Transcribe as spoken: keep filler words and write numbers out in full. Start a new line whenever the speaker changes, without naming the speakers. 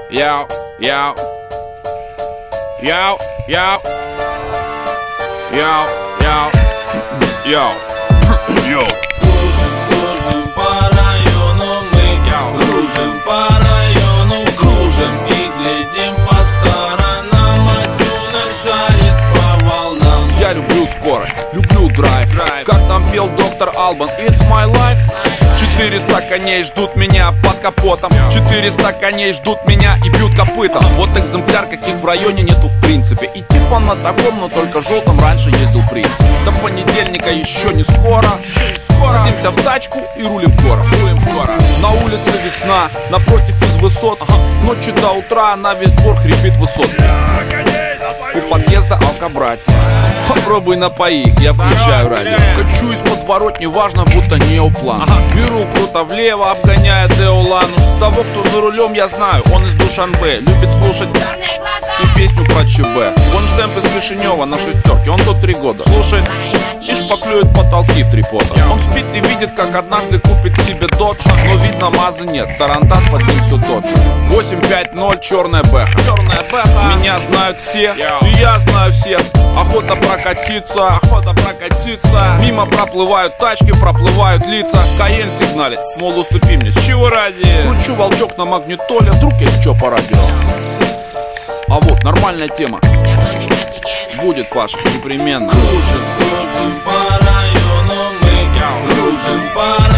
Йоу, йоу, йоу, йоу, йоу, йоу, йоу, йоу.
Кружим, кружим по району мы, кружим по району, кружим и глядим по сторонам, а тюнер шарит по волнам.
Я люблю скорость, люблю драйв, драйв. Как там пел доктор Албан, it's my life. Четыреста коней ждут меня под капотом, четыреста коней ждут меня и бьют копытом. Вот экземпляр, каких в районе нету в принципе. И типа на таком, но только желтом раньше ездил принц. До понедельника еще не скоро. Садимся в тачку и рулим в город. На улице весна, напротив из высот. С ночи до утра на весь двор хрипит Высоцкий. У подъезда алкобратья. Попробуй напои их, я включаю радио. Качу из подворотни, важно, будто неоплан. Беру круто влево, обгоняя Деоланус. Того, кто за рулем, я знаю, он из Душанбе. Любит слушать и песню про ЧБ. Вон штемп из Кишинева на шестерке, он тут три года. Слушает и шпаклюет потолки в три пота. Он спит и видит, как однажды купит себе додж. Но видно, мазы нет, тарантас под ним все тот же. Восемь пять ноль, черная бэха. Черная бэха. Меня знают все, и я знаю всех. Охота прокатиться, охота прокатиться. Мимо проплывают тачки, проплывают лица. Каен сигналит, мол, уступи мне, с чего ради? Кручу волчок на магнитоле, вдруг есть что по радио. А вот нормальная тема будет, Паша, непременно.
Кружим, кружим по району мы, кружим по району.